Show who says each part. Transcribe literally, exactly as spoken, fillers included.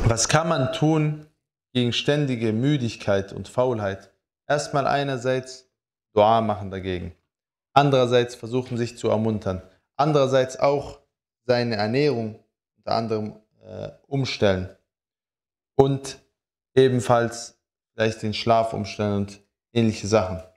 Speaker 1: Was kann man tun gegen ständige Müdigkeit und Faulheit? Erstmal einerseits Dua machen dagegen. Andererseits versuchen, sich zu ermuntern. Andererseits auch seine Ernährung unter anderem äh, umstellen. Und ebenfalls vielleicht den Schlaf umstellen und ähnliche Sachen.